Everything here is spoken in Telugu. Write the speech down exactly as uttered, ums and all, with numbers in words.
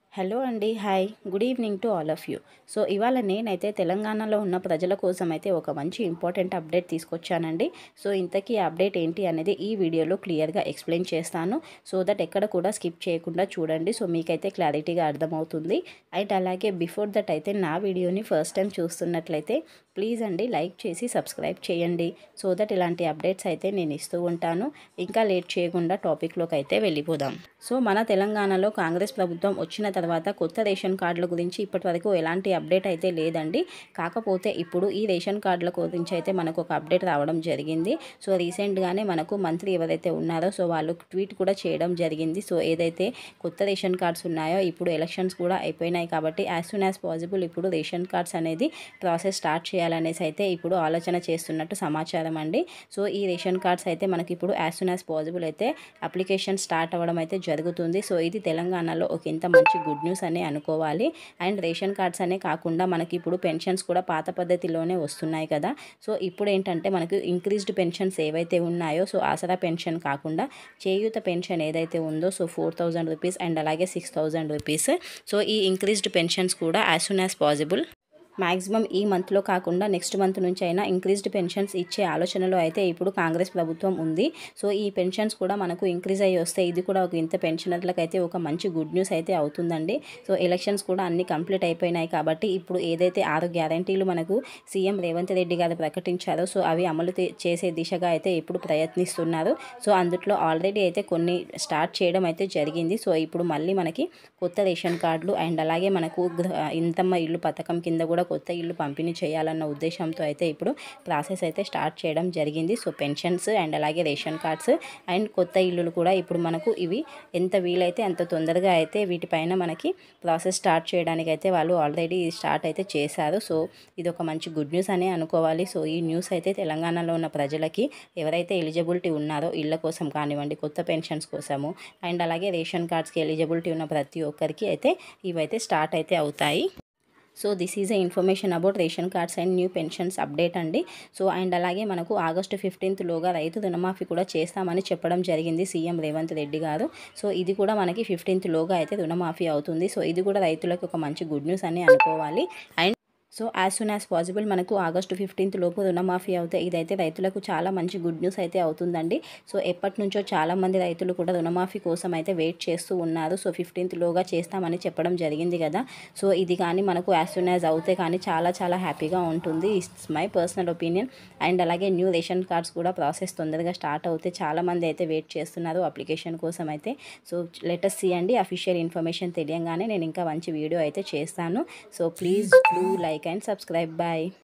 హలో అండి. Hi. Good evening to all of you. So ఇవాళ నేనైతే తెలంగాణలో ఉన్న ప్రజల కోసం అయితే ఒక మంచి ఇంపార్టెంట్ అప్డేట్ తీసుకొచ్చానండి. సో ఇంతకీ ఆ అప్డేట్ ఏంటి అనేది ఈ వీడియోలో క్లియర్గా ఎక్స్ప్లెయిన్ చేస్తాను. సో దట్ ఎక్కడ కూడా స్కిప్ చేయకుండా చూడండి. సో మీకైతే క్లారిటీగా అర్థమవుతుంది. అండ్ అలాగే బిఫోర్ దట్ అయితే నా వీడియోని ఫస్ట్ టైం చూస్తున్నట్లయితే ప్లీజ్ అండి లైక్ చేసి సబ్స్క్రైబ్ చేయండి. సో దట్ ఇలాంటి అప్డేట్స్ అయితే నేను ఇస్తూ ఉంటాను. ఇంకా లేట్ చేయకుండా టాపిక్లోకి అయితే వెళ్ళిపోదాం. సో మన తెలంగాణలో కాంగ్రెస్ ప్రభుత్వం వచ్చిన తర్వాత కొత్త రేషన్ కార్డుల గురించి ఇప్పటివరకు ఎలాంటి అప్డేట్ అయితే లేదండి. కాకపోతే ఇప్పుడు ఈ రేషన్ కార్డుల గురించి అయితే మనకు ఒక అప్డేట్ రావడం జరిగింది. సో రీసెంట్గానే మనకు మంత్రి ఎవరైతే ఉన్నారో సో వాళ్ళు ట్వీట్ కూడా చేయడం జరిగింది. సో ఏదైతే కొత్త రేషన్ కార్డ్స్ ఉన్నాయో ఇప్పుడు ఎలక్షన్స్ కూడా అయిపోయినాయి కాబట్టి యాజ్ సూన్ యాజ్ పాసిబుల్ ఇప్పుడు రేషన్ కార్డ్స్ అనేది ప్రాసెస్ స్టార్ట్ చేయాలనేసి అయితే ఇప్పుడు ఆలోచన చేస్తున్నట్టు సమాచారం అండి. సో ఈ రేషన్ కార్డ్స్ అయితే మనకి ఇప్పుడు యాజ్ సూన్ యాజ్ పాసిబుల్ అయితే అప్లికేషన్ స్టార్ట్ అవ్వడం అయితే జరుగుతుంది. సో ఇది తెలంగాణలో ఒక ఇంత మంచి గుడ్ న్యూస్ అనే అనుకోవాలి. అండ్ రేషన్ కార్డ్స్ అనే కాకుండా మనకి ఇప్పుడు పెన్షన్స్ కూడా పాత పద్ధతిలోనే వస్తున్నాయి కదా. సో ఇప్పుడు ఏంటంటే మనకు ఇంక్రీజ్డ్ పెన్షన్స్ ఏవైతే ఉన్నాయో సో ఆసరా పెన్షన్ కాకుండా చేయూత పెన్షన్ ఏదైతే ఉందో so four thousand rupees and అలాగే సిక్స్ థౌజండ్ రూపీస్. సో ఈ ఇంక్రీజ్డ్ పెన్షన్స్ కూడా as soon as possible maximum ఈ మంత్లో కాకుండా నెక్స్ట్ మంత్ నుంచి అయినా ఇంక్రీజ్డ్ పెన్షన్స్ ఇచ్చే ఆలోచనలో అయితే ఇప్పుడు కాంగ్రెస్ ప్రభుత్వం ఉంది. సో ఈ పెన్షన్స్ కూడా మనకు ఇంక్రీజ్ అయ్యి వస్తే ఇది కూడా ఒక ఇంత పెన్షనర్లకు అయితే ఒక మంచి గుడ్ న్యూస్ అయితే అవుతుందండి. సో ఎలక్షన్స్ కూడా అన్ని కంప్లీట్ అయిపోయినాయి కాబట్టి ఇప్పుడు ఏదైతే ఆరు గ్యారంటీలు మనకు సీఎం రేవంత్ రెడ్డి గారు ప్రకటించారో సో అవి అమలు చేసే దిశగా అయితే ఇప్పుడు ప్రయత్నిస్తున్నారు. సో అందుట్లో ఆల్రెడీ అయితే కొన్ని స్టార్ట్ చేయడం అయితే జరిగింది. సో ఇప్పుడు మళ్ళీ మనకి కొత్త రేషన్ కార్డులు అండ్ అలాగే మనకు ఇంతమ్మ ఇల్లు పథకం కింద కూడా కొత్త ఇల్లు పంపిణీ చేయాలన్న ఉద్దేశంతో అయితే ఇప్పుడు ప్రాసెస్ అయితే స్టార్ట్ చేయడం జరిగింది. సో పెన్షన్స్ అండ్ అలాగే రేషన్ కార్డ్స్ అండ్ కొత్త ఇల్లులు కూడా ఇప్పుడు మనకు ఇవి ఎంత వీలైతే అంత తొందరగా అయితే వీటిపైన మనకి ప్రాసెస్ స్టార్ట్ చేయడానికి అయితే వాళ్ళు ఆల్రెడీ స్టార్ట్ అయితే చేశారు. సో ఇది ఒక మంచి గుడ్ న్యూస్ అనే అనుకోవాలి. సో ఈ న్యూస్ అయితే తెలంగాణలో ఉన్న ప్రజలకి ఎవరైతే ఎలిజిబిలిటీ ఉన్నారో ఇళ్ళ కోసం కానివ్వండి కొత్త పెన్షన్స్ కోసము అండ్ అలాగే రేషన్ కార్డ్స్కి ఎలిజిబిలిటీ ఉన్న ప్రతి ఒక్కరికి అయితే ఇవైతే స్టార్ట్ అయితే అవుతాయి. So this is a information about ration cards and new pensions update అండి. సో అండ్ అలాగే మనకు ఆగస్టు ఫిఫ్టీన్త్ లోగా రైతు రుణమాఫీ కూడా చేస్తామని చెప్పడం జరిగింది సీఎం రేవంత్ రెడ్డి గారు. సో ఇది కూడా మనకి ఫిఫ్టీన్త్ లోగా అయితే రుణమాఫీ అవుతుంది. సో ఇది కూడా రైతులకు ఒక మంచి గుడ్ న్యూస్ అని అనుకోవాలి. And so as soon as possible మనకు ఆగస్టు ఫిఫ్టీన్త్ లోపు రుణమాఫీ అవుతే ఇదైతే రైతులకు చాలా మంచి గుడ్ న్యూస్ అయితే అవుతుందండి. సో ఎప్పటి నుంచో చాలామంది రైతులు కూడా రుణమాఫీ కోసం అయితే వెయిట్ చేస్తూ ఉన్నారు. సో ఫిఫ్టీన్త్ లోగా చేస్తామని చెప్పడం జరిగింది కదా. సో ఇది కానీ మనకు యాజ్ సూన్ యాజ్ అవుతే కానీ చాలా చాలా హ్యాపీగా ఉంటుంది. It's my personal opinion. And అలాగే న్యూ రేషన్ కార్డ్స్ కూడా ప్రాసెస్ తొందరగా స్టార్ట్ అవుతే చాలామంది అయితే వెయిట్ చేస్తున్నారు అప్లికేషన్ కోసం అయితే. సో లెటస్ సీ అండి అఫీషియల్ ఇన్ఫర్మేషన్ తెలియగానే నేను ఇంకా మంచి వీడియో అయితే చేస్తాను. So please do like and subscribe. Bye.